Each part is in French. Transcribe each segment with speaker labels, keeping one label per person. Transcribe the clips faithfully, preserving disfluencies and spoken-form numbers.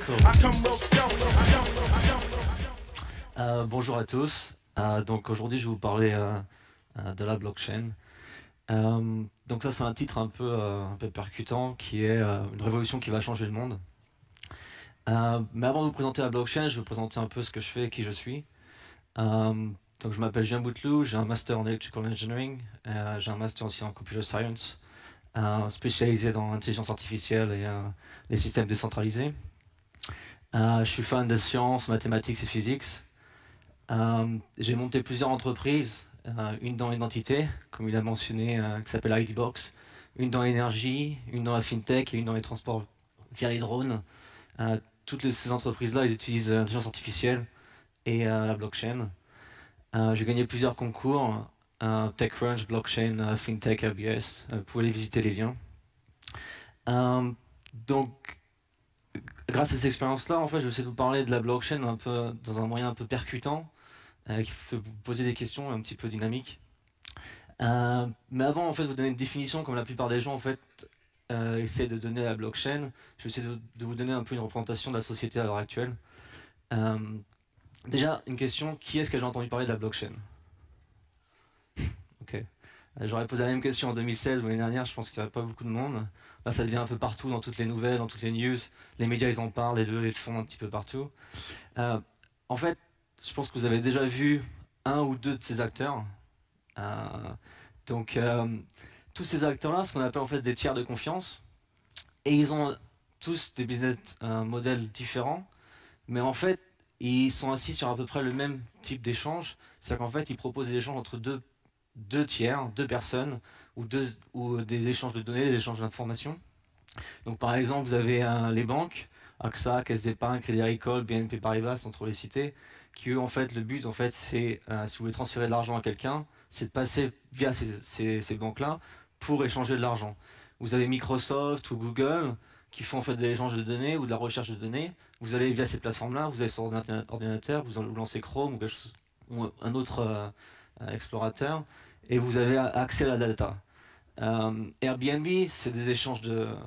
Speaker 1: Euh, bonjour à tous. Euh, donc aujourd'hui, je vais vous parler euh, euh, de la blockchain. Euh, donc ça, c'est un titre un peu, euh, un peu percutant, qui est euh, une révolution qui va changer le monde. Euh, mais avant de vous présenter la blockchain, je vais vous présenter un peu ce que je fais et qui je suis. Euh, donc je m'appelle Julien Bouteloup, j'ai un master en Electrical Engineering, euh, j'ai un master aussi en Computer Science, euh, spécialisé dans l'intelligence artificielle et euh, les systèmes décentralisés. Euh, je suis fan de sciences, mathématiques et physique. Euh, j'ai monté plusieurs entreprises, euh, une dans l'identité, comme il a mentionné, euh, qui s'appelle I D Box, une dans l'énergie, une dans la fintech et une dans les transports via les drones. Euh, toutes les, ces entreprises-là, ils utilisent euh, l'intelligence artificielle et euh, la blockchain. Euh, j'ai gagné plusieurs concours, euh, TechCrunch, blockchain, euh, fintech, A B S. Euh, vous pouvez aller visiter les liens. Euh, donc, grâce à cette expérience-là, en fait, je vais essayer de vous parler de la blockchain un peu, dans un moyen un peu percutant, euh, qui fait vous poser des questions un petit peu dynamiques. Euh, mais avant, en fait, vous donner une définition, comme la plupart des gens, en fait, euh, essaient de donner à la blockchain. Je vais essayer de, de vous donner un peu une représentation de la société à l'heure actuelle. Euh, déjà, une question, qui est-ce que j'ai entendu parler de la blockchain? Ok. Euh, J'aurais posé la même question en deux mille seize ou l'année dernière, je pense qu'il n'y aurait pas beaucoup de monde. Là, ça devient un peu partout, dans toutes les nouvelles, dans toutes les news. Les médias, ils en parlent, les levées de fonds un petit peu partout. Euh, en fait, je pense que vous avez déjà vu un ou deux de ces acteurs. Euh, donc, euh, tous ces acteurs-là, ce qu'on appelle en fait des tiers de confiance, et ils ont tous des business euh, modèles différents, mais en fait, ils sont assis sur à peu près le même type d'échange. C'est-à-dire qu'en fait, ils proposent des échanges entre deux, deux tiers, deux personnes, ou, deux, ou des échanges de données, des échanges d'informations. Donc, par exemple, vous avez euh, les banques, A X A, Caisse d'Épargne, Crédit Agricole, B N P Paribas, sans trop les citer, qui eux, en fait, le but, en fait, c'est, euh, si vous voulez transférer de l'argent à quelqu'un, c'est de passer via ces, ces, ces banques-là pour échanger de l'argent. Vous avez Microsoft ou Google qui font en fait de l'échange de données ou de la recherche de données. Vous allez via ces plateformes-là, vous allez sur ordinateur, vous lancez Chrome ou, quelque chose, ou un autre euh, explorateur, et vous avez accès à la data. Euh, Airbnb, c'est des échanges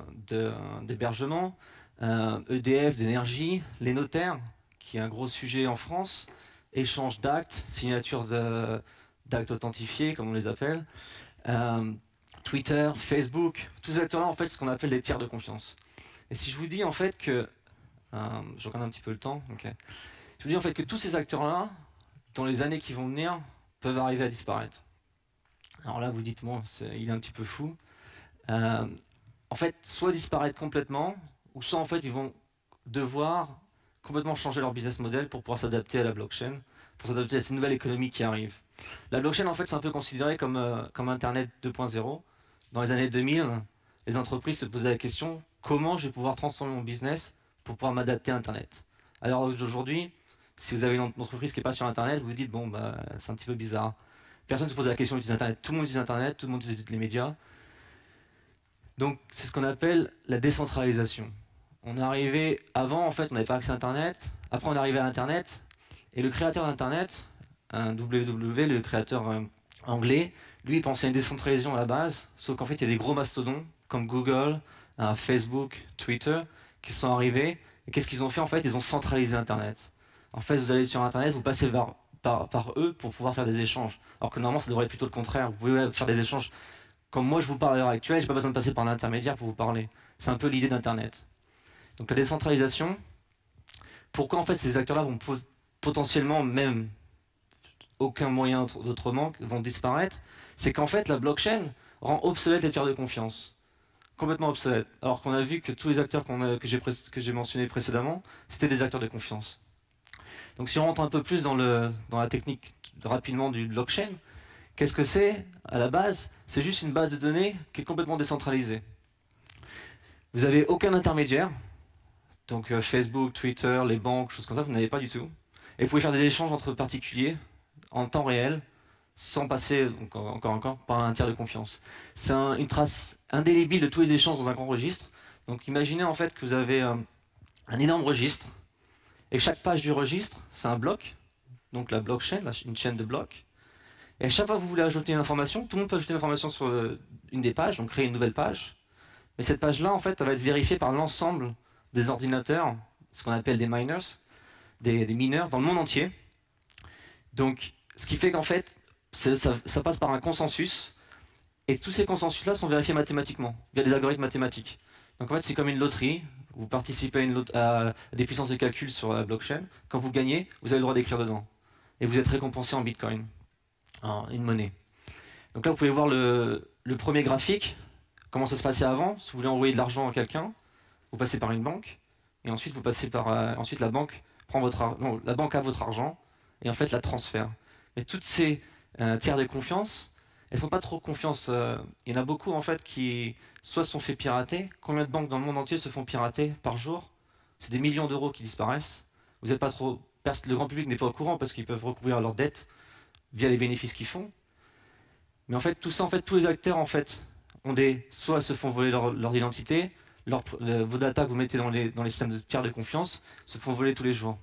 Speaker 1: d'hébergement. De, de, euh, E D F, d'énergie. Les notaires, qui est un gros sujet en France. Échange d'actes, signature d'actes authentifiés, comme on les appelle. Euh, Twitter, Facebook, tous ces acteurs-là, en fait, c'est ce qu'on appelle des tiers de confiance. Et si je vous dis, en fait, que... Euh, je regarde un petit peu le temps. Okay. Je vous dis, en fait, que tous ces acteurs-là, dans les années qui vont venir, peuvent arriver à disparaître. Alors là, vous dites, bon, il est un petit peu fou. Euh, en fait, soit disparaître complètement, ou soit, en fait, ils vont devoir complètement changer leur business model pour pouvoir s'adapter à la blockchain, pour s'adapter à ces nouvelles économies qui arrivent. La blockchain, en fait, c'est un peu considéré comme, euh, comme Internet deux point zéro. Dans les années deux mille, les entreprises se posaient la question, comment je vais pouvoir transformer mon business pour pouvoir m'adapter à Internet? Alors aujourd'hui, si vous avez une entreprise qui n'est pas sur Internet, vous vous dites, bon, bah, c'est un petit peu bizarre. Personne ne se pose la question d'utiliser Internet. Tout le monde utilise Internet, tout le monde utilise les médias. Donc, c'est ce qu'on appelle la décentralisation. On est arrivé, avant, en fait, on n'avait pas accès à Internet. Après, on est arrivé à Internet. Et le créateur d'Internet, W W W, le créateur euh, anglais, lui, il pensait à une décentralisation à la base. Sauf qu'en fait, il y a des gros mastodons, comme Google, euh, Facebook, Twitter, qui sont arrivés. Et qu'est-ce qu'ils ont fait, en fait? Ils ont centralisé Internet. En fait, vous allez sur Internet, vous passez vers... Par, par eux pour pouvoir faire des échanges. Alors que normalement, ça devrait être plutôt le contraire. Vous pouvez faire des échanges comme moi je vous parle à l'heure actuelle, j'ai pas besoin de passer par un intermédiaire pour vous parler. C'est un peu l'idée d'Internet. Donc la décentralisation, pourquoi en fait ces acteurs-là vont potentiellement, même aucun moyen d'autrement, vont disparaître, c'est qu'en fait la blockchain rend obsolète les tiers de confiance. Complètement obsolète. Alors qu'on a vu que tous les acteurs qu'on a, que j'ai mentionnés précédemment, c'était des acteurs de confiance. Donc si on rentre un peu plus dans, le, dans la technique rapidement du blockchain, qu'est-ce que c'est à la base? C'est juste une base de données qui est complètement décentralisée. Vous n'avez aucun intermédiaire, donc euh, Facebook, Twitter, les banques, choses comme ça, vous n'avez pas du tout. Et vous pouvez faire des échanges entre particuliers en temps réel, sans passer, donc, encore, encore, par un tiers de confiance. C'est un, une trace indélébile de tous les échanges dans un grand registre. Donc imaginez en fait que vous avez euh, un énorme registre, et chaque page du registre, c'est un bloc, donc la blockchain, une chaîne de blocs. Et à chaque fois que vous voulez ajouter une information, tout le monde peut ajouter une information sur euh, une des pages, donc créer une nouvelle page. Mais cette page-là, en fait, elle va être vérifiée par l'ensemble des ordinateurs ce qu'on appelle des miners, des, des mineurs dans le monde entier. Donc, ce qui fait qu'en fait, ça, ça passe par un consensus, et tous ces consensus-là sont vérifiés mathématiquement, via des algorithmes mathématiques. Donc en fait, c'est comme une loterie. Vous participez à, une lot à des puissances de calcul sur la blockchain. Quand vous gagnez, vous avez le droit d'écrire dedans. Et vous êtes récompensé en Bitcoin, en une monnaie. Donc là, vous pouvez voir le, le premier graphique, comment ça se passait avant. Si vous voulez envoyer de l'argent à quelqu'un, vous passez par une banque, et ensuite vous passez par euh, ensuite la banque prend votre non, la banque a votre argent et en fait la transfère. Mais toutes ces euh, tiers de confiance, elles sont pas trop confiance. Euh, il y en a beaucoup en fait qui soit se sont fait pirater. Combien de banques dans le monde entier se font pirater par jour? C'est des millions d'euros qui disparaissent. Vous n'êtes pas trop, le grand public n'est pas au courant parce qu'ils peuvent recouvrir leurs dettes via les bénéfices qu'ils font. Mais en fait, tout ça, en fait, tous les acteurs, en fait, ont des, soit se font voler leur, leur identité, leur, le, vos data que vous mettez dans les, dans les systèmes de tiers de confiance se font voler tous les jours.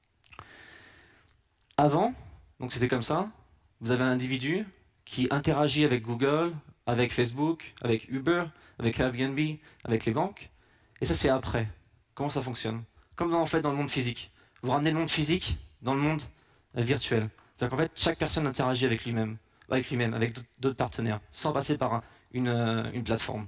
Speaker 1: Avant, donc c'était comme ça, vous avez un individu qui interagit avec Google, avec Facebook, avec Uber, avec Airbnb, avec les banques. Et ça, c'est après. Comment ça fonctionne? Comme dans, en fait, dans le monde physique. Vous ramenez le monde physique dans le monde euh, virtuel. C'est-à-dire qu'en fait, chaque personne interagit avec lui-même, avec lui-même, avec d'autres partenaires, sans passer par un, une, euh, une plateforme.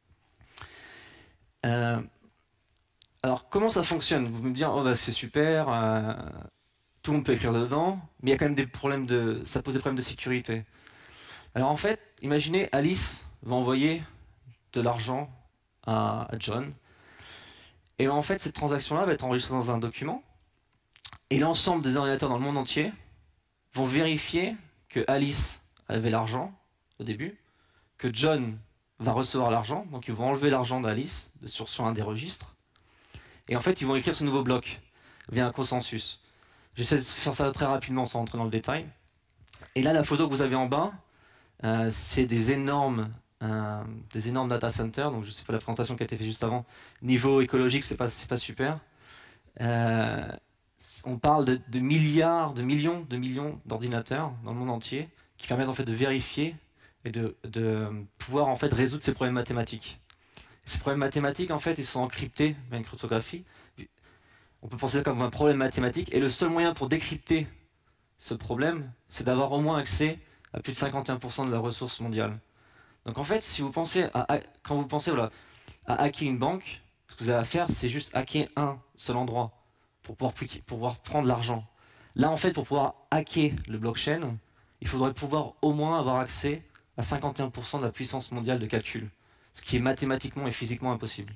Speaker 1: Euh, alors, comment ça fonctionne? Vous me dites, oh, bah, c'est super, euh, tout le monde peut écrire dedans, mais il y a quand même des problèmes de, ça pose des problèmes de sécurité. Alors en fait, imaginez Alice va envoyer de l'argent à, à John, et en fait, cette transaction-là va être enregistrée dans un document, et l'ensemble des ordinateurs dans le monde entier vont vérifier que Alice avait l'argent au début, que John va recevoir l'argent, donc ils vont enlever l'argent d'Alice sur, sur un des registres, et en fait ils vont écrire ce nouveau bloc via un consensus. J'essaie de faire ça très rapidement sans rentrer dans le détail. Et là, la photo que vous avez en bas, euh, c'est des énormes, euh, des énormes data centers, donc je ne sais pas la présentation qui a été faite juste avant, niveau écologique c'est pas, c'est pas super. Euh, on parle de, de milliards, de millions, de millions d'ordinateurs dans le monde entier qui permettent en fait de vérifier et de, de pouvoir en fait résoudre ces problèmes mathématiques. Ces problèmes mathématiques en fait ils sont encryptés via une cryptographie. On peut penser ça comme un problème mathématique et le seul moyen pour décrypter ce problème, c'est d'avoir au moins accès à plus de cinquante et un pour cent de la ressource mondiale. Donc en fait, si vous pensez à, à, quand vous pensez voilà, à hacker une banque, ce que vous avez à faire, c'est juste hacker un seul endroit pour pouvoir, pour pouvoir prendre l'argent. Là, en fait, pour pouvoir hacker le blockchain, il faudrait pouvoir au moins avoir accès à cinquante et un pour cent de la puissance mondiale de calcul, ce qui est mathématiquement et physiquement impossible.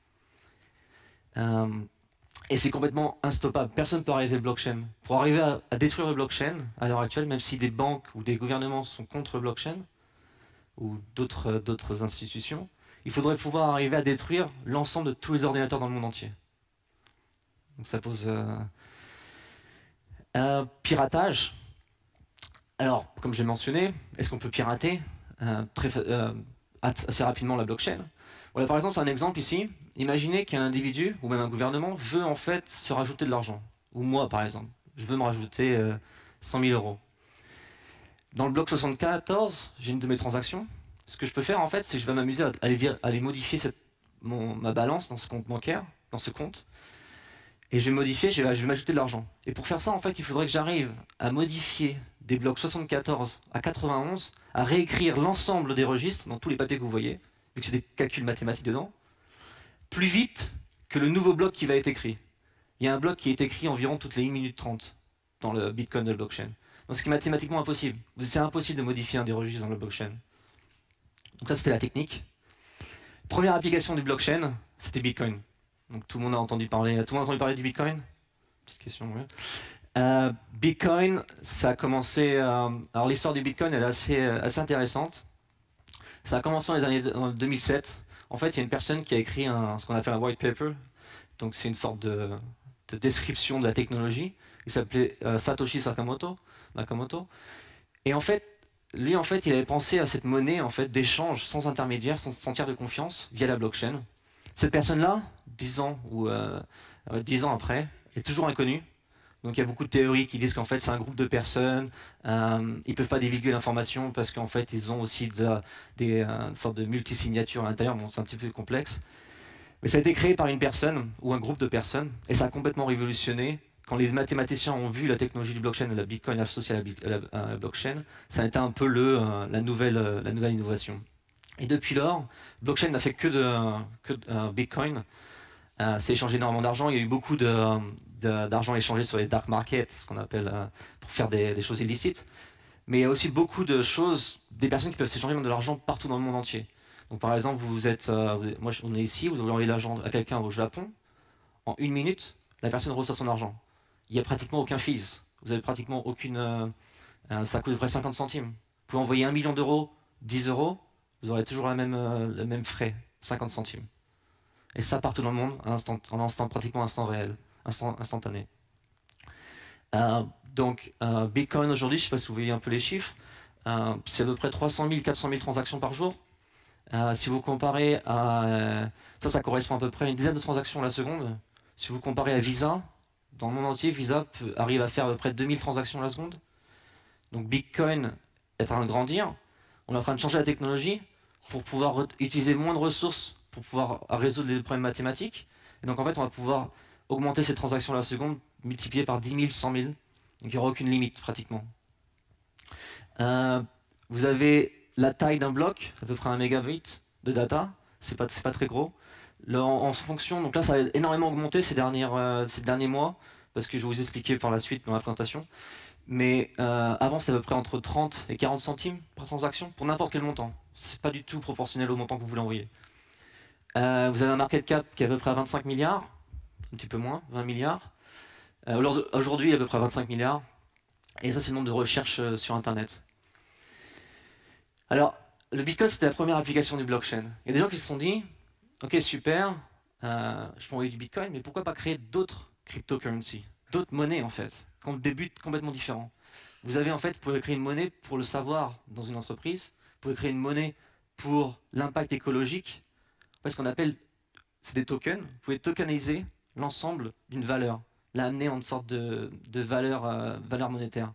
Speaker 1: Euh, et c'est complètement instoppable. Personne ne peut arrêter le blockchain. Pour arriver à, à détruire le blockchain, à l'heure actuelle, même si des banques ou des gouvernements sont contre le blockchain, ou d'autres d'autres institutions, il faudrait pouvoir arriver à détruire l'ensemble de tous les ordinateurs dans le monde entier. Donc ça pose... Euh, euh, piratage. Alors, comme j'ai mentionné, est-ce qu'on peut pirater euh, très, euh, assez rapidement la blockchain? Voilà, par exemple, c'est un exemple ici. Imaginez qu'un individu, ou même un gouvernement, veut en fait se rajouter de l'argent. Ou moi, par exemple. Je veux me rajouter euh, cent mille euros. Dans le bloc soixante-quatorze, j'ai une de mes transactions. Ce que je peux faire, en fait, c'est que je vais m'amuser à, à, à aller modifier cette, mon, ma balance dans ce compte bancaire, dans ce compte. Et je vais modifier, je vais, je vais m'ajouter de l'argent. Et pour faire ça, en fait, il faudrait que j'arrive à modifier des blocs soixante-quatorze à quatre-vingt-onze, à réécrire l'ensemble des registres, dans tous les papiers que vous voyez, vu que c'est des calculs mathématiques dedans, plus vite que le nouveau bloc qui va être écrit. Il y a un bloc qui est écrit environ toutes les une minute trente dans le Bitcoin de la blockchain. Donc ce qui est mathématiquement impossible. C'est impossible de modifier un des registres dans le blockchain. Donc ça, c'était la technique. Première application du blockchain, c'était Bitcoin. Donc tout le monde a entendu parler, tout le monde a entendu parler du Bitcoin? Petite question, oui. Euh, Bitcoin, ça a commencé... Euh, alors l'histoire du Bitcoin, elle est assez, assez intéressante. Ça a commencé dans les années en deux mille sept. En fait, il y a une personne qui a écrit un, ce qu'on appelle un white paper. Donc c'est une sorte de, de description de la technologie. Il s'appelait euh, Satoshi Sakamoto, Nakamoto. Et en fait, lui, en fait, il avait pensé à cette monnaie en fait, d'échange sans intermédiaire, sans, sans tiers de confiance, via la blockchain. Cette personne-là, dix ans ou euh, dix ans après, est toujours inconnue. Donc il y a beaucoup de théories qui disent qu'en fait c'est un groupe de personnes, euh, ils ne peuvent pas divulguer l'information parce qu'en fait ils ont aussi de la, des euh, sortes de multisignatures à l'intérieur, bon c'est un petit peu complexe. Mais ça a été créé par une personne ou un groupe de personnes et ça a complètement révolutionné. Quand les mathématiciens ont vu la technologie du blockchain et la Bitcoin associée à la, à la, à la blockchain, ça a été un peu le, euh, la, nouvelle, euh, la nouvelle innovation. Et depuis lors, blockchain n'a fait que de, que de euh, Bitcoin. Euh, c'est échangé énormément d'argent. Il y a eu beaucoup d'argent échangé sur les dark markets, ce qu'on appelle euh, pour faire des, des choses illicites. Mais il y a aussi beaucoup de choses, des personnes qui peuvent s'échanger de l'argent partout dans le monde entier. Donc par exemple, vous êtes, euh, vous êtes moi on est ici, vous voulez envoyer de l'argent à quelqu'un au Japon, en une minute, la personne reçoit son argent. Il n'y a pratiquement aucun fees. Vous avez pratiquement aucune, euh, euh, ça coûte à peu près cinquante centimes. Vous pouvez envoyer un million d'euros, dix euros, vous aurez toujours la même, euh, le même frais, cinquante centimes. Et ça partout dans le monde, en instant, en instant pratiquement instant réel, instant, instantané. Euh, donc euh, Bitcoin aujourd'hui, je ne sais pas si vous voyez un peu les chiffres, euh, c'est à peu près trois cent mille, quatre cent mille transactions par jour. Euh, si vous comparez à... Euh, ça, ça correspond à peu près à une dizaine de transactions à la seconde. Si vous comparez à Visa, dans le monde entier, Visa peut, arrive à faire à peu près deux mille transactions à la seconde. Donc Bitcoin est en train de grandir. On est en train de changer la technologie pour pouvoir utiliser moins de ressources pour pouvoir résoudre les problèmes mathématiques. Et donc en fait, on va pouvoir augmenter ces transactions à la seconde, multipliées par dix mille, cent mille. Donc il n'y aura aucune limite pratiquement. Euh, vous avez la taille d'un bloc, à peu près un mégabit de data. C'est pas, c'est pas très gros. Le, en, en fonction, donc là ça a énormément augmenté ces, dernières, euh, ces derniers mois, parce que je vais vous expliquer par la suite dans la présentation. Mais euh, avant c'était à peu près entre trente et quarante centimes par transaction, pour n'importe quel montant. C'est pas du tout proportionnel au montant que vous voulez envoyer. Euh, vous avez un market cap qui est à peu près à vingt-cinq milliards, un petit peu moins, vingt milliards. Euh, Aujourd'hui, il y a à peu près vingt-cinq milliards. Et ça, c'est le nombre de recherches euh, sur Internet. Alors, le Bitcoin, c'était la première application du blockchain. Il y a des gens qui se sont dit, ok, super, euh, je peux envoyer du Bitcoin, mais pourquoi pas créer d'autres cryptocurrencies, d'autres monnaies en fait, qui ont des buts complètement différents. Vous avez en fait, vous pouvez créer une monnaie pour le savoir dans une entreprise, vous pouvez créer une monnaie pour l'impact écologique, ce qu'on appelle, c'est des tokens, vous pouvez tokeniser l'ensemble d'une valeur, l'amener en une sorte de, de valeur, euh, valeur monétaire.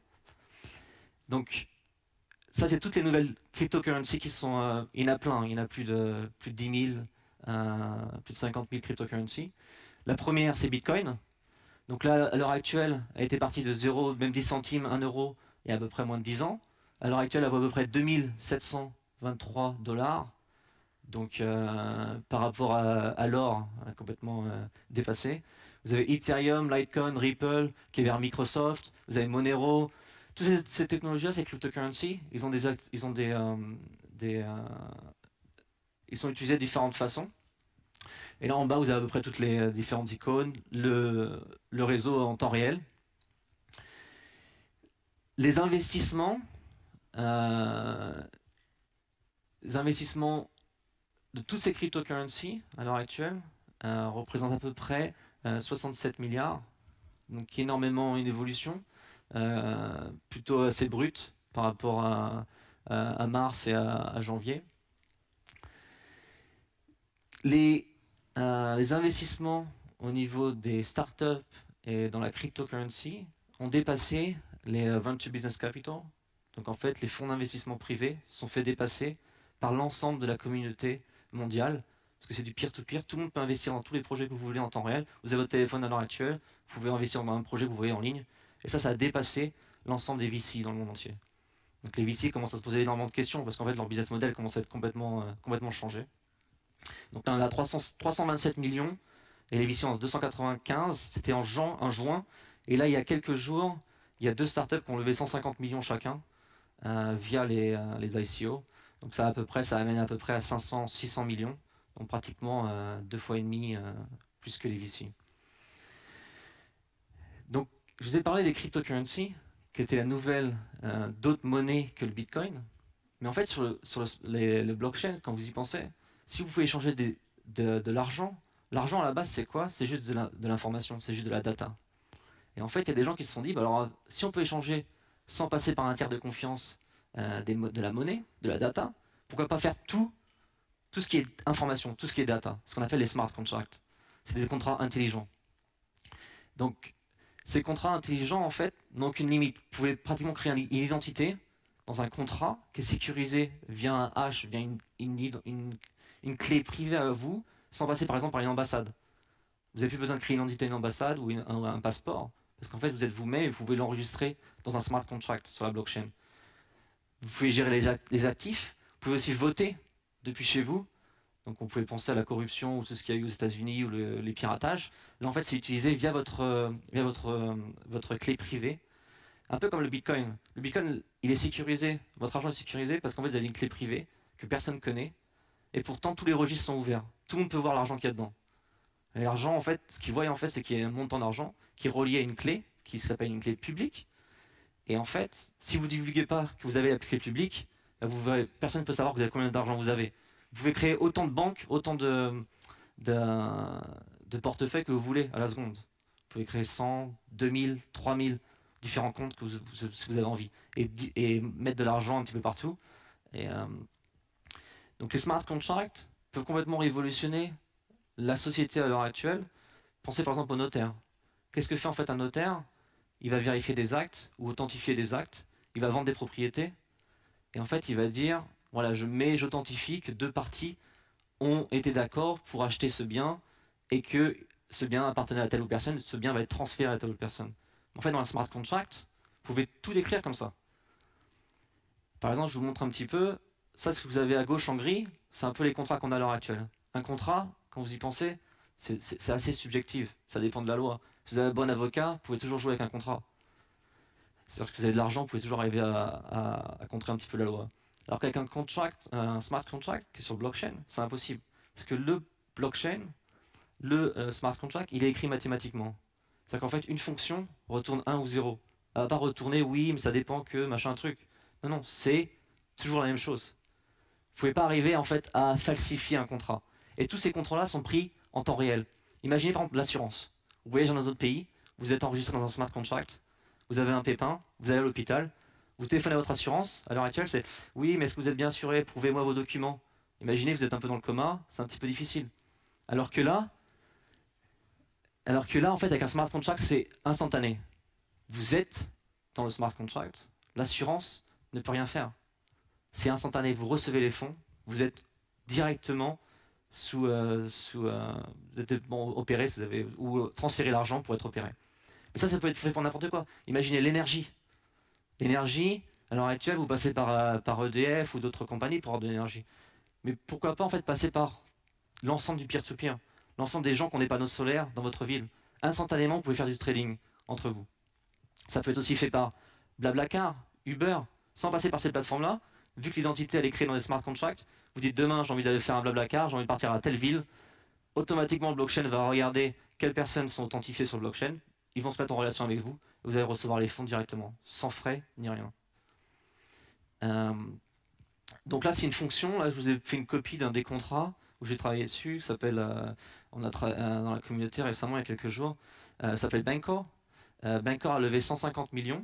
Speaker 1: Donc, ça, c'est toutes les nouvelles cryptocurrencies qui sont... Euh, il y en a plein, il y en a plus de, plus de dix mille, euh, plus de cinquante mille cryptocurrencies. La première, c'est Bitcoin. Donc là, à l'heure actuelle, elle était partie de zéro, même dix centimes, un euro, il y a à peu près moins de dix ans. À l'heure actuelle, elle vaut à peu près deux mille sept cent vingt-trois dollars. Donc euh, par rapport à, à l'or, hein, complètement euh, dépassé. Vous avez Ethereum, Litecoin, Ripple, qui est vers Microsoft. Vous avez Monero. Toutes ces, ces technologies-là, ces cryptocurrencies, ils ont des, ils ont des, euh, des euh, ils sont utilisés de différentes façons. Et là en bas, vous avez à peu près toutes les euh, différentes icônes, le, le réseau en temps réel. Les investissements, euh, les investissements de toutes ces cryptocurrencies à l'heure actuelle euh, représentent à peu près euh, soixante-sept milliards, donc qui est énormément une évolution, euh, plutôt assez brute par rapport à, à, à mars et à, à janvier. Les, euh, les investissements au niveau des startups et dans la cryptocurrency ont dépassé les Venture Business Capital. Donc en fait, les fonds d'investissement privés sont fait dépasser par l'ensemble de la communauté mondiale, parce que c'est du peer-to-peer, tout le monde peut investir dans tous les projets que vous voulez en temps réel. Vous avez votre téléphone à l'heure actuelle, vous pouvez investir dans un projet que vous voyez en ligne, et ça, ça a dépassé l'ensemble des V C dans le monde entier. Donc les V C commencent à se poser énormément de questions, parce qu'en fait, leur business model commence à être complètement, euh, complètement changé. Donc là, on a trois cents, trois cent vingt-sept millions, et les V C en deux cent quatre-vingt-quinze, c'était en juin, en juin, et là, il y a quelques jours, il y a deux startups qui ont levé cent cinquante millions chacun, euh, via les, euh, les I C O. Donc ça, à peu près, ça amène à peu près à cinq cents, six cents millions, donc pratiquement euh, deux fois et demi euh, plus que les V C. Donc je vous ai parlé des cryptocurrencies, qui étaient la nouvelle euh, d'autres monnaies que le Bitcoin. Mais en fait, sur le, sur le, les, le blockchain, quand vous y pensez, si vous pouvez échanger des, de, de l'argent, l'argent à la base c'est quoi? C'est juste de l'information, c'est juste de la data. Et en fait, il y a des gens qui se sont dit, bah alors si on peut échanger sans passer par un tiers de confiance, Euh, des, de la monnaie, de la data, pourquoi pas faire tout, tout ce qui est information, tout ce qui est data, ce qu'on appelle les smart contracts. C'est des contrats intelligents. Donc, ces contrats intelligents, en fait, n'ont aucune limite. Vous pouvez pratiquement créer une identité dans un contrat qui est sécurisé via un hash, via une, une, une, une clé privée à vous, sans passer par exemple par une ambassade. Vous n'avez plus besoin de créer une identité, une ambassade ou une, un, un passeport, parce qu'en fait vous êtes vous-même et vous pouvez l'enregistrer dans un smart contract sur la blockchain. Vous pouvez gérer les, les actifs, vous pouvez aussi voter depuis chez vous. Donc on pouvait penser à la corruption ou tout ce qu'il y a eu aux États-Unis ou le, les piratages. Là en fait c'est utilisé via votre, euh, via votre, euh, votre clé privée. Un peu comme le Bitcoin. Le Bitcoin il est sécurisé, votre argent est sécurisé parce qu'en fait vous avez une clé privée que personne ne connaît. Et pourtant tous les registres sont ouverts. Tout le monde peut voir l'argent qu'il y a dedans. Et l'argent en fait, ce qu'ils voient en fait c'est qu'il y a un montant d'argent qui est relié à une clé qui s'appelle une clé publique. Et en fait, si vous ne divulguez pas que vous avez la clé publique, vous verrez, personne ne peut savoir vous avez combien d'argent vous avez. Vous pouvez créer autant de banques, autant de, de, de portefeuilles que vous voulez à la seconde. Vous pouvez créer cent, deux mille, trois mille différents comptes que vous, vous, si vous avez envie. Et, et mettre de l'argent un petit peu partout. Et, euh, donc les smart contracts peuvent complètement révolutionner la société à l'heure actuelle. Pensez par exemple au notaire. Qu'est-ce que fait en fait un notaire? Il va vérifier des actes ou authentifier des actes. Il va vendre des propriétés. Et en fait, il va dire, voilà, je mets, j'authentifie que deux parties ont été d'accord pour acheter ce bien et que ce bien appartenait à telle ou personne, ce bien va être transféré à telle ou personne. En fait, dans un smart contract, vous pouvez tout décrire comme ça. Par exemple, je vous montre un petit peu, ça, ce que vous avez à gauche en gris, c'est un peu les contrats qu'on a à l'heure actuelle. Un contrat, quand vous y pensez, c'est assez subjectif, ça dépend de la loi. Si vous avez un bon avocat, vous pouvez toujours jouer avec un contrat. C'est-à-dire que si vous avez de l'argent, vous pouvez toujours arriver à, à, à contrer un petit peu la loi. Alors qu'avec un contract, un smart contract qui est sur blockchain, c'est impossible. Parce que le blockchain, le euh, smart contract, il est écrit mathématiquement. C'est-à-dire qu'en fait, une fonction retourne un ou zéro. Elle va pas retourner oui, mais ça dépend que machin truc. Non, non, c'est toujours la même chose. Vous pouvez pas arriver en fait à falsifier un contrat. Et tous ces contrats-là sont pris en temps réel. Imaginez par exemple l'assurance. Vous voyagez dans un autre pays, vous êtes enregistré dans un smart contract, vous avez un pépin, vous allez à l'hôpital, vous téléphonez à votre assurance, à l'heure actuelle c'est « Oui, mais est-ce que vous êtes bien assuré? Prouvez-moi vos documents. » Imaginez, vous êtes un peu dans le coma, c'est un petit peu difficile. Alors que là, alors que là en fait avec un smart contract c'est instantané. Vous êtes dans le smart contract, l'assurance ne peut rien faire. C'est instantané, vous recevez les fonds, vous êtes directement sous, euh, sous euh, vous êtes bon, opéré si vous avez, ou transférer l'argent pour être opéré. Mais ça, ça peut être fait pour n'importe quoi. Imaginez l'énergie. L'énergie, à l'heure actuelle, vous passez par, euh, par E D F ou d'autres compagnies pour avoir de l'énergie. Mais pourquoi pas en fait passer par l'ensemble du peer-to-peer, l'ensemble des gens qui ont des panneaux solaires dans votre ville. Instantanément, vous pouvez faire du trading entre vous. Ça peut être aussi fait par Blablacar, Uber, sans passer par ces plateformes-là. Vu que l'identité elle est créée dans les smart contracts, vous dites demain j'ai envie d'aller faire un Blablacar, j'ai envie de partir à telle ville. Automatiquement, le blockchain va regarder quelles personnes sont authentifiées sur le blockchain. Ils vont se mettre en relation avec vous. Vous allez recevoir les fonds directement, sans frais ni rien. Euh, donc là, c'est une fonction. Là, je vous ai fait une copie d'un des contrats où j'ai travaillé dessus. S'appelle, euh, on a euh, dans la communauté récemment, il y a quelques jours. Euh, ça s'appelle Bancor. Euh, Bancor a levé cent cinquante millions.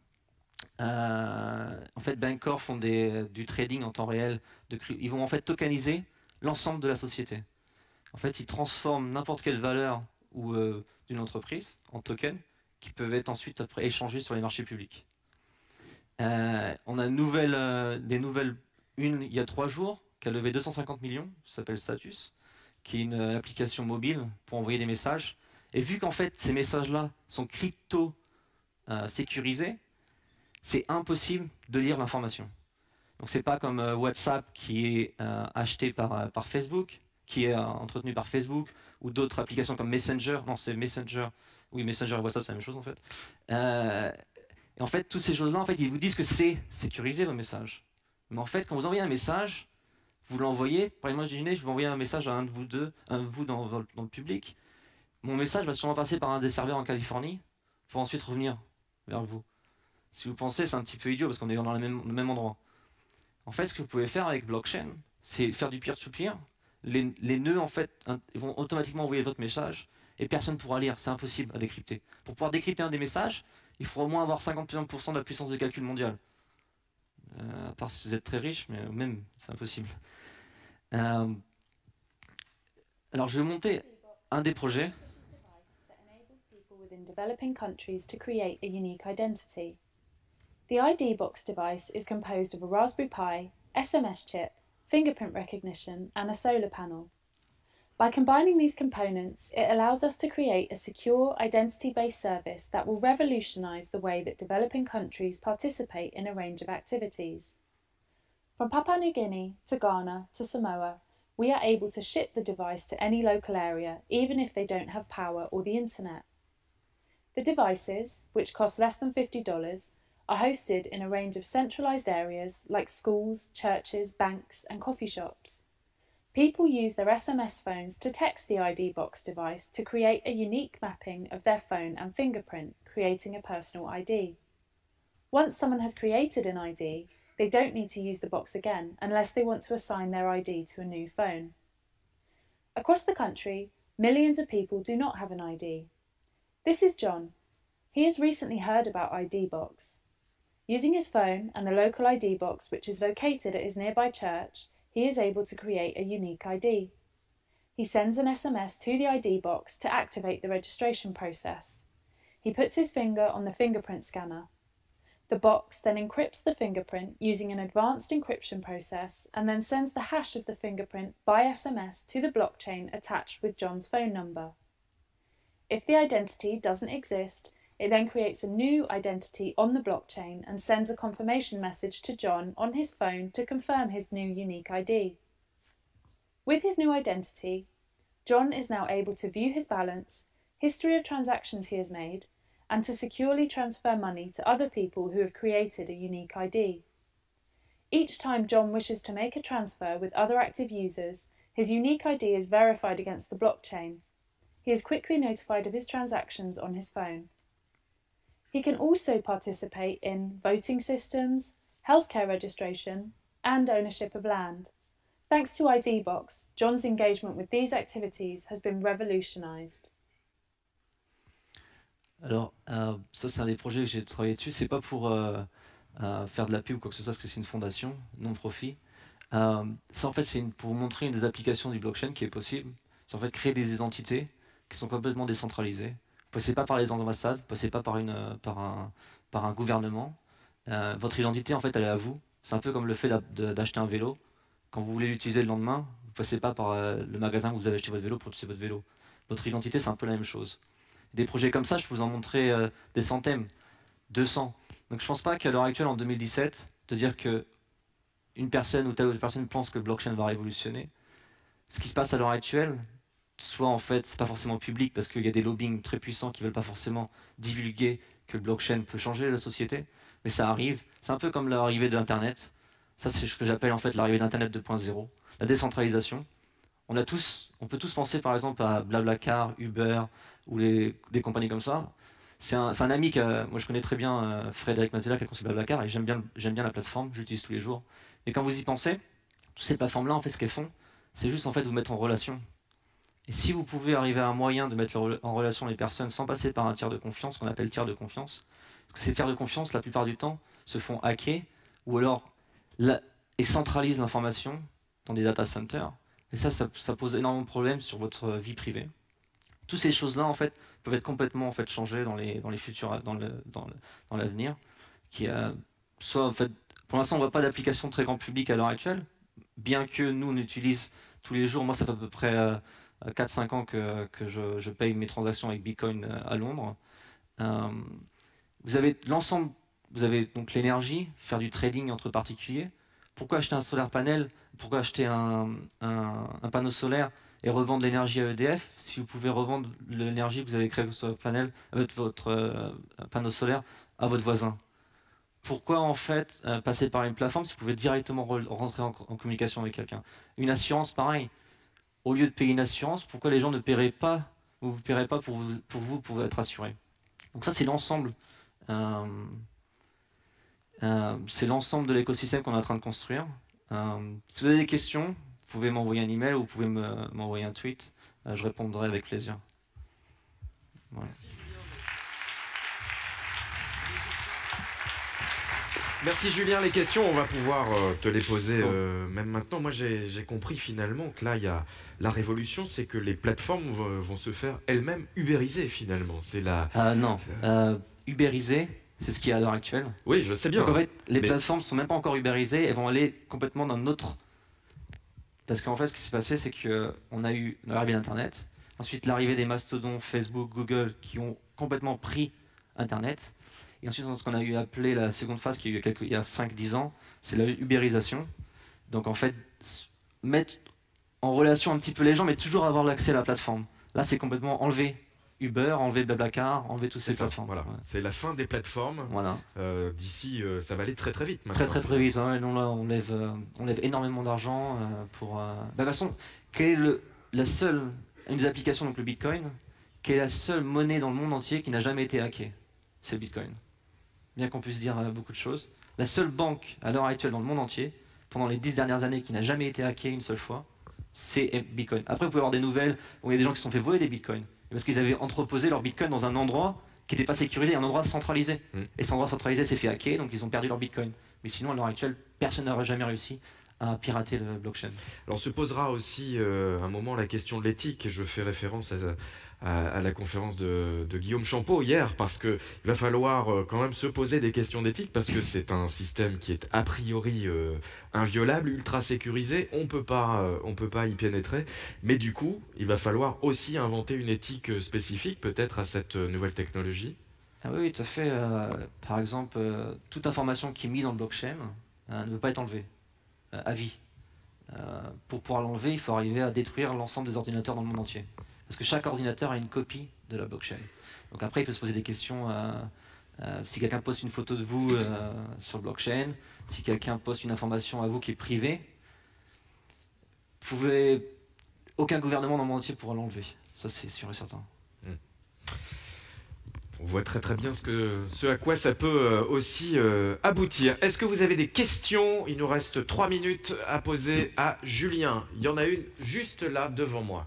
Speaker 1: Euh, en fait, Bancor font des, du trading en temps réel. De, ils vont en fait tokeniser l'ensemble de la société. En fait, ils transforment n'importe quelle valeur ou euh, d'une entreprise en tokens qui peuvent être ensuite après échangés sur les marchés publics. Euh, on a une nouvelle, euh, des nouvelles, une il y a trois jours, qui a levé deux cent cinquante millions, ça s'appelle Status, qui est une euh, application mobile pour envoyer des messages. Et vu qu'en fait ces messages-là sont crypto euh, sécurisés, c'est impossible de lire l'information. Donc c'est pas comme euh, WhatsApp qui est euh, acheté par, euh, par Facebook, qui est euh, entretenu par Facebook, ou d'autres applications comme Messenger. Non, c'est Messenger. Oui, Messenger et WhatsApp, c'est la même chose en fait. Euh, et en fait, toutes ces choses-là, en fait, ils vous disent que c'est sécurisé vos messages. Mais en fait, quand vous envoyez un message, vous l'envoyez. Par exemple, imaginez, je vais envoyer un message à un de vous deux, un de vous dans, dans, dans le public. Mon message va sûrement passer par un des serveurs en Californie pour ensuite revenir vers vous. Si vous pensez, c'est un petit peu idiot parce qu'on est dans le même, le même endroit. En fait, ce que vous pouvez faire avec blockchain, c'est faire du peer-to-peer. Les, les nœuds, en fait, ils vont automatiquement envoyer votre message et personne ne pourra lire. C'est impossible à décrypter. Pour pouvoir décrypter un des messages, il faut au moins avoir cinquante pour cent de la puissance de calcul mondiale. Euh, à part si vous êtes très riche, mais même, c'est impossible. Euh, alors, je vais monter un des projets.
Speaker 2: The I D Box device is composed of a Raspberry Pi, S M S chip, fingerprint recognition, and a solar panel. By combining these components, it allows us to create a secure, identity-based service that will revolutionise the way that developing countries participate in a range of activities. From Papua New Guinea to Ghana to Samoa, we are able to ship the device to any local area, even if they don't have power or the internet. The devices, which cost less than fifty dollars, are hosted in a range of centralised areas like schools, churches, banks and coffee shops. People use their S M S phones to text the I D Box device to create a unique mapping of their phone and fingerprint, creating a personal I D. Once someone has created an I D, they don't need to use the box again unless they want to assign their I D to a new phone. Across the country, millions of people do not have an I D. This is John. He has recently heard about I D Box. Using his phone and the local I D box, which is located at his nearby church, he is able to create a unique I D. He sends an S M S to the I D box to activate the registration process. He puts his finger on the fingerprint scanner. The box then encrypts the fingerprint using an advanced encryption process and then sends the hash of the fingerprint by S M S to the blockchain attached with John's phone number. If the identity doesn't exist, it then creates a new identity on the blockchain and sends a confirmation message to John on his phone to confirm his new unique I D. With his new identity, John is now able to view his balance, history of transactions he has made, and to securely transfer money to other people who have created a unique I D. Each time John wishes to make a transfer with other active users, his unique I D is verified against the blockchain. He is quickly notified of his transactions on his phone. He can also participate in voting systems, healthcare registration, and ownership of land. Thanks to I D Box, John's engagement with these activities has been revolutionised.
Speaker 1: Alors, euh, ça c'est un des projets que j'ai travaillé dessus. C'est pas pour euh, euh, faire de la pub ou quoi que ce soit, parce que c'est une fondation non-profit. Euh, ça en fait c'est pour vous montrer une des applications du blockchain qui est possible. C'est en fait créer des identités qui sont complètement décentralisées. Vous ne passez pas par les ambassades, vous ne passez pas par, une, par, un, par un gouvernement. Euh, votre identité, en fait, elle est à vous. C'est un peu comme le fait d'acheter un vélo. Quand vous voulez l'utiliser le lendemain, vous ne passez pas par euh, le magasin où vous avez acheté votre vélo pour utiliser votre vélo. Votre identité, c'est un peu la même chose. Des projets comme ça, je peux vous en montrer euh, des centaines, deux cents. Donc je ne pense pas qu'à l'heure actuelle, en deux mille dix-sept, de dire qu'une personne ou telle autre personne pense que le blockchain va révolutionner. Ce qui se passe à l'heure actuelle, soit en fait, c'est pas forcément public parce qu'il y a des lobbying très puissants qui veulent pas forcément divulguer que le blockchain peut changer la société, mais ça arrive. C'est un peu comme l'arrivée de l'Internet. Ça, c'est ce que j'appelle en fait l'arrivée d'Internet deux point zéro. La décentralisation. On, a tous, on peut tous penser par exemple à Blablacar, Uber ou les, des compagnies comme ça. C'est un, un ami que moi je connais très bien, euh, Frédéric Mazella, qui a conçu Blablacar, et j'aime bien, j'aime bien la plateforme, j'utilise tous les jours. Et quand vous y pensez, toutes ces plateformes-là, en fait, ce qu'elles font, c'est juste en fait vous mettre en relation. Et si vous pouvez arriver à un moyen de mettre en relation les personnes sans passer par un tiers de confiance, qu'on appelle tiers de confiance, parce que ces tiers de confiance, la plupart du temps, se font hacker, ou alors la, et centralisent l'information dans des data centers. Et ça, ça, ça pose énormément de problèmes sur votre vie privée. Toutes ces choses-là, en fait, peuvent être complètement en fait, changées dans les, dans les futurs, dans le, dans le, dans l'avenir. Qui a, soit, en fait, pour l'instant, on ne voit pas d'application très grand public à l'heure actuelle, bien que nous, on utilise tous les jours. Moi, ça fait à peu près euh, quatre cinq ans que, que je, je paye mes transactions avec Bitcoin à Londres. Euh, vous avez l'ensemble, vous avez donc l'énergie, faire du trading entre particuliers. Pourquoi acheter un solaire panel? Pourquoi acheter un, un, un panneau solaire et revendre l'énergie à E D F si vous pouvez revendre l'énergie que vous avez créée sur le panel, avec votre euh, panneau solaire à votre voisin? Pourquoi en fait euh, passer par une plateforme si vous pouvez directement rentrer en, en communication avec quelqu'un? Une assurance, pareil. Au lieu de payer une assurance, pourquoi les gens ne paieraient pas ou vous ne paierez pas pour vous, pour vous pour être assuré? Donc ça c'est l'ensemble. Euh, euh, c'est l'ensemble de l'écosystème qu'on est en train de construire. Euh, si vous avez des questions, vous pouvez m'envoyer un email ou vous pouvez m'envoyer un tweet. Euh, je répondrai avec plaisir. Voilà.
Speaker 3: Merci Julien, les questions, on va pouvoir euh, te les poser euh, même maintenant. Moi j'ai compris finalement que là, il y a la révolution, c'est que les plateformes vont, vont se faire elles-mêmes ubériser finalement. C'est la...
Speaker 1: Euh, non, euh, ubériser, c'est ce qu'il y a à l'heure actuelle.
Speaker 3: Oui, je sais bien.
Speaker 1: Donc en fait, les
Speaker 3: mais...
Speaker 1: plateformes ne sont même pas encore ubérisées, elles vont aller complètement dans notre, Parce qu'en fait, ce qui s'est passé, c'est qu'on a eu l'arrivée d'Internet, ensuite l'arrivée des mastodons Facebook, Google, qui ont complètement pris Internet, et ensuite ce qu'on a eu appelé la seconde phase, qui a eu quelques, il y a cinq dix ans, c'est la ubérisation. Donc en fait, mettre en relation un petit peu les gens, mais toujours avoir l'accès à la plateforme. Là, c'est complètement enlevé Uber, enlever Blablacar, enlever toutes ces plateformes.
Speaker 3: Voilà. Ouais. C'est la fin des plateformes.
Speaker 1: Voilà.
Speaker 3: Euh, D'ici, euh, ça va aller très très vite maintenant.
Speaker 1: Très très très vite. Ouais, non, là, on lève, euh, on lève énormément d'argent euh, pour. Euh... Bah, de toute façon, quelle est le, la seule, une des applications, donc le Bitcoin, quelle est la seule monnaie dans le monde entier qui n'a jamais été hackée? C'est le Bitcoin. Bien qu'on puisse dire euh, beaucoup de choses. La seule banque à l'heure actuelle dans le monde entier, pendant les dix dernières années, qui n'a jamais été hackée une seule fois, c'est Bitcoin. Après, vous pouvez avoir des nouvelles où il y a des gens qui se sont fait voler des Bitcoins. Parce qu'ils avaient entreposé leur Bitcoin dans un endroit qui n'était pas sécurisé, un endroit centralisé. Mm. Et cet endroit centralisé s'est fait hacker, donc ils ont perdu leur Bitcoin. Mais sinon, à l'heure actuelle, personne n'aurait jamais réussi à pirater le blockchain.
Speaker 3: Alors, se posera aussi euh, un moment la question de l'éthique. Je fais référence à, à, à la conférence de, de Guillaume Champeau hier, parce qu'il va falloir euh, quand même se poser des questions d'éthique, parce que c'est un système qui est a priori euh, inviolable, ultra sécurisé, on peut pas, euh, on peut pas y pénétrer, mais du coup, il va falloir aussi inventer une éthique spécifique, peut-être à cette nouvelle technologie.
Speaker 1: Ah oui, tout à fait. Euh, par exemple, euh, toute information qui est mise dans le blockchain euh, ne peut pas être enlevée euh, à vie. Euh, pour pouvoir l'enlever, il faut arriver à détruire l'ensemble des ordinateurs dans le monde entier. Parce que chaque ordinateur a une copie de la blockchain. Donc après, il peut se poser des questions. Euh, euh, si quelqu'un poste une photo de vous euh, sur le blockchain, si quelqu'un poste une information à vous qui est privée, pouvez... aucun gouvernement dans le monde entier pourra l'enlever. Ça, c'est sûr et certain.
Speaker 3: Mmh. On voit très très bien ce, que, ce à quoi ça peut euh, aussi euh, aboutir. Est-ce que vous avez des questions? Il nous reste trois minutes à poser à Julien. Il y en a une juste là devant moi.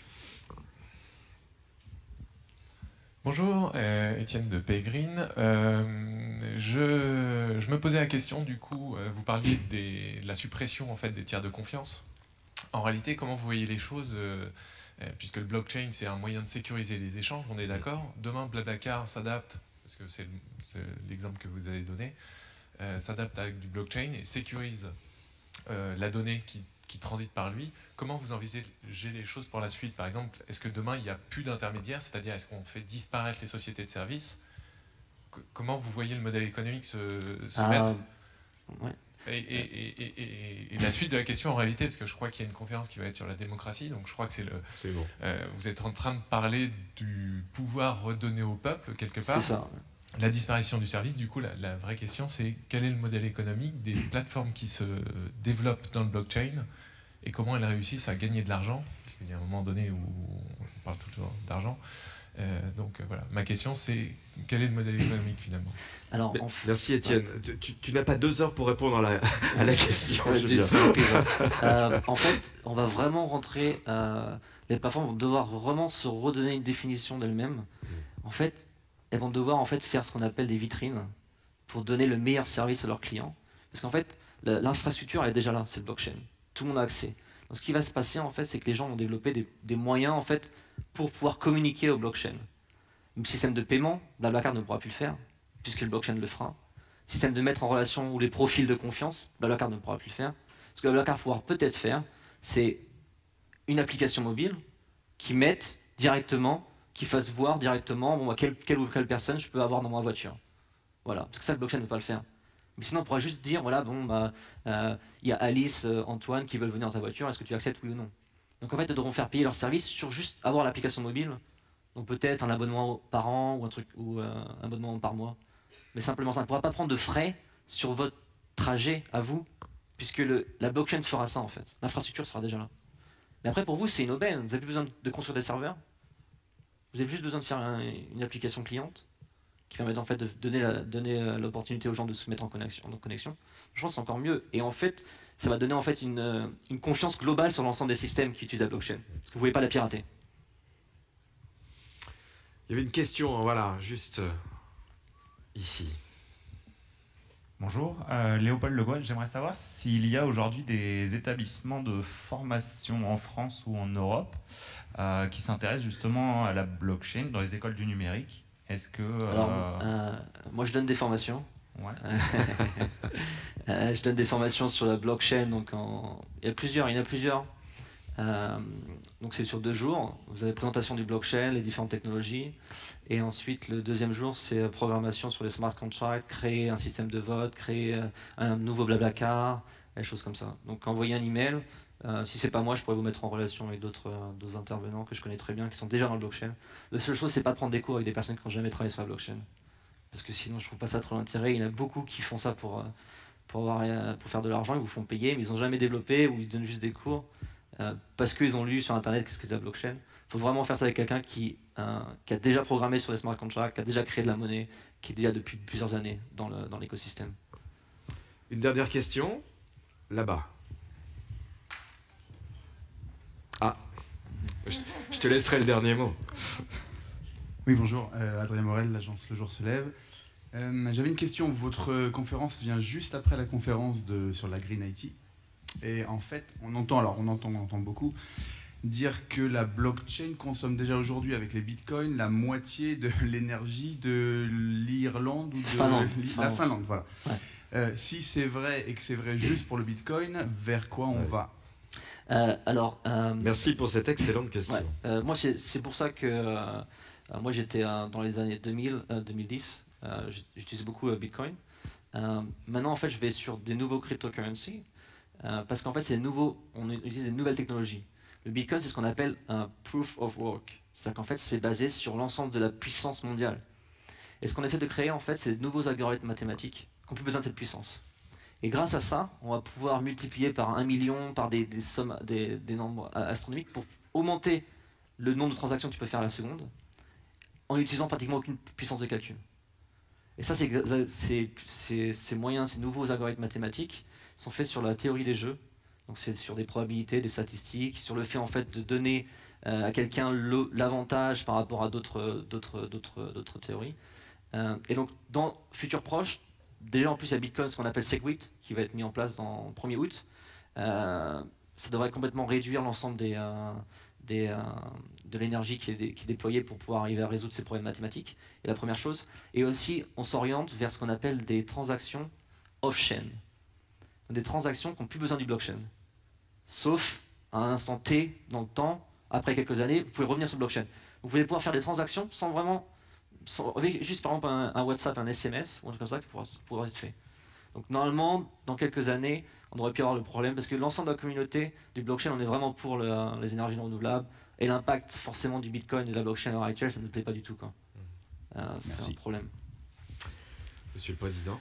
Speaker 4: Bonjour, euh, Étienne de Paygreen. Euh, je, je me posais la question, du coup, euh, vous parliez des, de la suppression en fait, des tiers de confiance. En réalité, comment vous voyez les choses euh, puisque le blockchain, c'est un moyen de sécuriser les échanges, on est d'accord. Demain, Blablacar s'adapte, parce que c'est l'exemple que vous avez donné, euh, s'adapte avec du blockchain et sécurise euh, la donnée qui, qui transite par lui. Comment vous envisagez les choses pour la suite? Par exemple, est-ce que demain, il n'y a plus d'intermédiaires, c'est-à-dire est-ce qu'on fait disparaître les sociétés de services? Comment vous voyez le modèle économique se, se ah, mettre ouais. Et, et, et, et, et la suite de la question en réalité, parce que je crois qu'il y a une conférence qui va être sur la démocratie, donc je crois que c'est le.
Speaker 3: C'est bon.
Speaker 4: Euh, vous êtes en train de parler du pouvoir redonné au peuple quelque part.
Speaker 1: C'est ça.
Speaker 4: La disparition du service, du coup, la, la vraie question, c'est quel est le modèle économique des plateformes qui se développent dans le blockchain et comment elles réussissent à gagner de l'argent, parce qu'il y a un moment donné où on parle toujours d'argent. Euh, donc euh, voilà, ma question c'est quel est le modèle économique finalement?
Speaker 1: Alors,
Speaker 3: Mais, merci Étienne, ouais. tu, tu n'as pas deux heures pour répondre à la, à la question.
Speaker 1: euh, en fait, on va vraiment rentrer, euh, les plateformes vont devoir vraiment se redonner une définition d'elles-mêmes. Mmh. En fait, elles vont devoir en fait faire ce qu'on appelle des vitrines pour donner le meilleur service à leurs clients. Parce qu'en fait, l'infrastructure elle est déjà là, c'est le blockchain. Tout le monde a accès. Donc ce qui va se passer en fait, c'est que les gens vont développer des, des moyens en fait pour pouvoir communiquer au blockchain. Un système de paiement, Blablacar ne pourra plus le faire, puisque le blockchain le fera. Système de mettre en relation ou les profils de confiance, Blablacar ne pourra plus le faire. Ce que Blablacar pourra peut-être faire, c'est une application mobile qui mette directement, qui fasse voir directement bon, quelle, quelle ou quelle personne je peux avoir dans ma voiture. Voilà, parce que ça, le blockchain ne peut pas le faire. Mais sinon, on pourra juste dire, voilà, bon, bah, euh, y a Alice, euh, Antoine qui veulent venir dans ta voiture, est-ce que tu acceptes oui ou non? Donc en fait, ils devront faire payer leur service sur juste avoir l'application mobile. Donc peut-être un abonnement par an ou un truc ou euh, un abonnement par mois. Mais simplement ça ne pourra pas prendre de frais sur votre trajet à vous, puisque le, la blockchain fera ça en fait. L'infrastructure sera déjà là. Mais après pour vous c'est une aubaine. Vous n'avez plus besoin de construire des serveurs. Vous avez juste besoin de faire un, une application cliente qui permet en fait de donner la, donner l'opportunité aux gens de se mettre en connexion. En connexion. Je pense que c'est encore mieux. Et en fait, ça va donner en fait une, une confiance globale sur l'ensemble des systèmes qui utilisent la blockchain. Parce que vous ne pouvez pas la pirater.
Speaker 3: Il y avait une question, voilà, juste ici.
Speaker 5: Bonjour, euh, Léopold Le Gouet. J'aimerais savoir s'il y a aujourd'hui des établissements de formation en France ou en Europe euh, qui s'intéressent justement à la blockchain dans les écoles du numérique. Est-ce que... Euh...
Speaker 1: Alors, euh, moi je donne des formations.
Speaker 5: Ouais.
Speaker 1: euh, je donne des formations sur la blockchain, donc en... il y a plusieurs, il y en a plusieurs. Euh, donc c'est sur deux jours. Vous avez présentation du blockchain, les différentes technologies, et ensuite le deuxième jour c'est programmation sur les smart contracts, créer un système de vote, créer euh, un nouveau Blablacar, des choses comme ça. Donc envoyez un email. Euh, si c'est pas moi, je pourrais vous mettre en relation avec d'autres euh, d'autres intervenants que je connais très bien, qui sont déjà dans le blockchain. La seule chose, c'est pas de prendre des cours avec des personnes qui n'ont jamais travaillé sur la blockchain, parce que sinon je trouve pas ça trop l'intérêt. Il y en a beaucoup qui font ça pour, euh, pour, avoir, euh, pour faire de l'argent, ils vous font payer, mais ils n'ont jamais développé, ou ils donnent juste des cours. Euh, parce qu'ils ont lu sur internet qu'est-ce que c'est la blockchain. Il faut vraiment faire ça avec quelqu'un qui, euh, qui a déjà programmé sur les smart contracts, qui a déjà créé de la monnaie, qui est déjà depuis plusieurs années dans le, dans l'écosystème.
Speaker 3: Une dernière question, là-bas. Ah, je, je te laisserai le dernier mot.
Speaker 6: Oui, bonjour, euh, Adrien Morel, l'agence Le Jour se lève. Euh, J'avais une question, votre conférence vient juste après la conférence de, sur la Green I T. Et en fait, on entend, alors on entend, on entend beaucoup, dire que la blockchain consomme déjà aujourd'hui avec les bitcoins la moitié de l'énergie de l'Irlande ou de
Speaker 1: Finlande.
Speaker 6: la Finlande. Voilà.
Speaker 1: Ouais.
Speaker 6: Euh, si c'est vrai et que c'est vrai juste pour le bitcoin, vers quoi on
Speaker 3: Ouais.
Speaker 6: va?
Speaker 1: Euh, alors, euh,
Speaker 3: Merci pour cette excellente question.
Speaker 1: ouais, euh, moi, c'est pour ça que euh, moi j'étais euh, dans les années deux mille, euh, deux mille dix, euh, j'utilisais beaucoup euh, Bitcoin. Euh, maintenant, en fait, je vais sur des nouveaux cryptocurrencies. Euh, parce qu'en fait, c'est nouveau, on utilise des nouvelles technologies. Le Bitcoin, c'est ce qu'on appelle un proof of work. C'est-à-dire qu'en fait, c'est basé sur l'ensemble de la puissance mondiale. Et ce qu'on essaie de créer, en fait, c'est de nouveaux algorithmes mathématiques qui n'ont plus besoin de cette puissance. Et grâce à ça, on va pouvoir multiplier par un million, par des, des sommes, des, des nombres astronomiques pour augmenter le nombre de transactions que tu peux faire à la seconde en n'utilisant pratiquement aucune puissance de calcul. Et ça, ces moyens, ces nouveaux algorithmes mathématiques sont faits sur la théorie des jeux. Donc c'est sur des probabilités, des statistiques, sur le fait en fait de donner euh, à quelqu'un l'avantage par rapport à d'autres d'autres théories. Euh, et donc dans futur proche, déjà en plus il y a Bitcoin, ce qu'on appelle Segwit, qui va être mis en place dans le premier août. Euh, ça devrait complètement réduire l'ensemble des, euh, des, euh, de l'énergie qui, qui est déployée pour pouvoir arriver à résoudre ces problèmes mathématiques. Et la première chose. Et aussi on s'oriente vers ce qu'on appelle des transactions off-chain. Des transactions qui n'ont plus besoin du blockchain. Sauf à un instant T dans le temps, après quelques années, vous pouvez revenir sur le blockchain. Vous pouvez pouvoir faire des transactions sans vraiment, sans, avec juste par exemple un, un WhatsApp, un S M S, ou un truc comme ça qui pourra, pourra être fait. Donc normalement, dans quelques années, on aurait pu avoir le problème, parce que l'ensemble de la communauté du blockchain, on est vraiment pour le, les énergies non renouvelables, et l'impact forcément du Bitcoin et de la blockchain à l'heure actuelle, ça ne nous plaît pas du tout. Euh, C'est un problème.
Speaker 3: Monsieur le Président.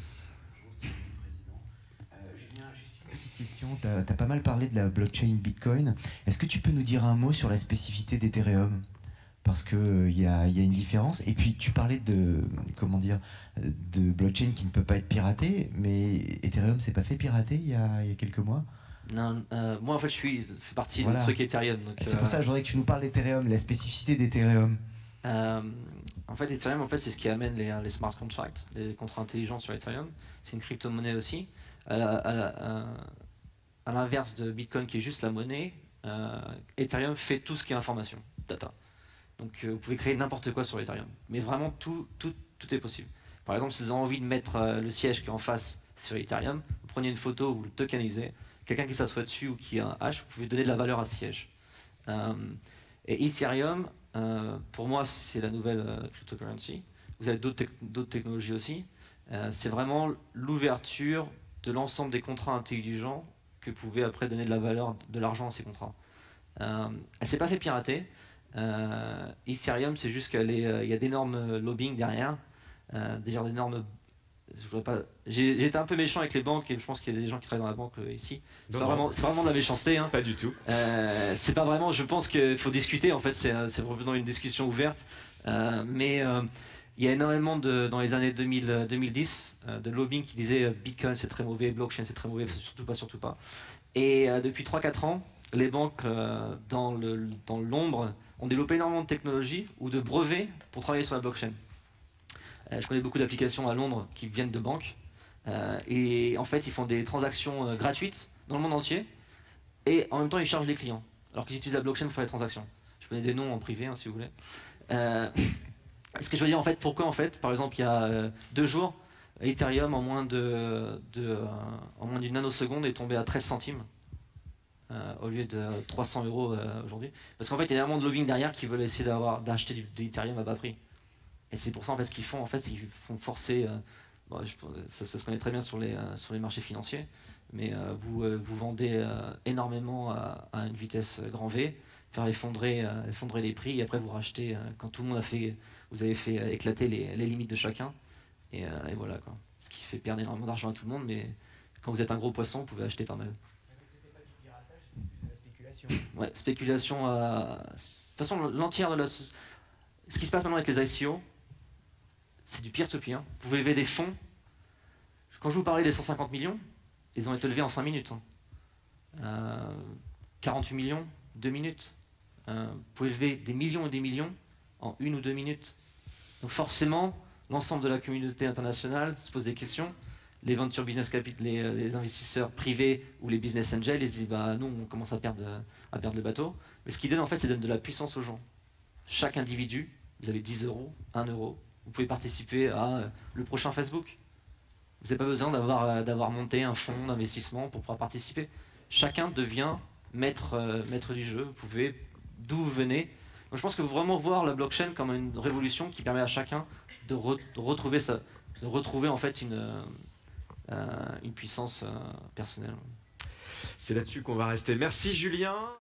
Speaker 7: Question, tu as, as pas mal parlé de la blockchain Bitcoin. Est-ce que tu peux nous dire un mot sur la spécificité d'Ethereum? Parce qu'il euh, y, a, y a une différence. Et puis tu parlais de, comment dire, de blockchain qui ne peut pas être piratée, mais Ethereum s'est pas fait pirater il y a, y a quelques mois?
Speaker 1: Non, euh, moi en fait je suis, je fais partie
Speaker 7: voilà.
Speaker 1: du truc Ethereum.
Speaker 7: C'est
Speaker 1: euh,
Speaker 7: pour ça que je voudrais que tu nous parles d'Ethereum, la spécificité d'Ethereum.
Speaker 1: Euh, en fait, Ethereum, en fait, c'est ce qui amène les, les smart contracts, les contrats intelligents sur Ethereum. C'est une crypto-monnaie aussi. À, à l'inverse de Bitcoin qui est juste la monnaie, euh, Ethereum fait tout ce qui est information, data. Donc euh, vous pouvez créer n'importe quoi sur Ethereum. Mais vraiment, tout, tout, tout est possible. Par exemple, si vous avez envie de mettre euh, le siège qui est en face sur Ethereum, vous prenez une photo, vous le tokenisez, quelqu'un qui s'assoit dessus ou qui a un hash, vous pouvez donner de la valeur à ce siège. Euh, et Ethereum, euh, pour moi, c'est la nouvelle euh, cryptocurrency. Vous avez d'autres te technologies aussi. Euh, c'est vraiment l'ouverture de l'ensemble des contrats intelligents que vous pouvez après donner de la valeur, de l'argent à ces contrats. Euh, elle ne s'est pas fait pirater. Euh, Ethereum, c'est juste qu'il euh, y a d'énormes lobbying derrière. Euh, D'ailleurs, d'énormes... J'ai été un peu méchant avec les banques et je pense qu'il y a des gens qui travaillent dans la banque euh, ici. C'est vraiment, vraiment de la méchanceté. Hein.
Speaker 3: Pas du tout.
Speaker 1: Euh, c'est pas vraiment, je pense qu'il faut discuter, en fait, c'est vraiment une discussion ouverte. Euh, mais euh, il y a énormément de, dans les années deux mille, deux mille dix euh, de lobbying qui disait euh, Bitcoin c'est très mauvais, blockchain c'est très mauvais, surtout pas, surtout pas. Et euh, depuis trois quatre ans, les banques euh, dans le, dans l'ombre ont développé énormément de technologies ou de brevets pour travailler sur la blockchain. Euh, je connais beaucoup d'applications à Londres qui viennent de banques euh, et en fait ils font des transactions euh, gratuites dans le monde entier et en même temps ils chargent les clients alors qu'ils utilisent la blockchain pour faire des transactions. Je connais des noms en privé hein, si vous voulez. Euh, ce que je veux dire en fait, pourquoi en fait, par exemple il y a euh, deux jours, Ethereum, en moins de, de, euh, en moins d'une nanoseconde, est tombé à treize centimes. Euh, au lieu de trois cents euros euh, aujourd'hui. Parce qu'en fait, il y a énormément de lobbying derrière qui veulent essayer d'acheter de l'Ethereum à bas prix. Et c'est pour ça en fait ce qu'ils font, en fait, c'est qu'ils font forcer, euh, bon, je, ça, ça se connaît très bien sur les, euh, sur les marchés financiers, mais euh, vous, euh, vous vendez euh, énormément à, à une vitesse grand V, faire effondrer, euh, effondrer les prix, et après vous rachetez euh, quand tout le monde a fait, vous avez fait euh, éclater les, les limites de chacun, et, euh, et voilà quoi. Ce qui fait perdre énormément d'argent à tout le monde, mais quand vous êtes un gros poisson, vous pouvez acheter pas mal. Ouais, spéculation à... De toute façon, l'entière de la... Ce qui se passe maintenant avec les I C O, c'est du peer-to-peer. Vous pouvez lever des fonds. Quand je vous parlais des cent cinquante millions, ils ont été levés en cinq minutes. Euh, quarante-huit millions, deux minutes. Euh, vous pouvez lever des millions et des millions en une ou deux minutes. Donc forcément, l'ensemble de la communauté internationale se pose des questions. Les venture business capital, les, les investisseurs privés ou les business angels, ils se disent bah nous on commence à perdre, à perdre le bateau. Mais ce qu'ils donnent en fait, c'est donner de la puissance aux gens. Chaque individu, vous avez dix euros, un euro, vous pouvez participer à euh, le prochain Facebook. Vous n'avez pas besoin d'avoir euh, d'avoir monté un fonds d'investissement pour pouvoir participer. Chacun devient maître, euh, maître du jeu. Vous pouvez, d'où vous venez. Donc je pense que vraiment voir la blockchain comme une révolution qui permet à chacun de, re, de retrouver sa, de retrouver en fait une euh, Euh, une puissance euh, personnelle.
Speaker 3: C'est là-dessus qu'on va rester. Merci Julien.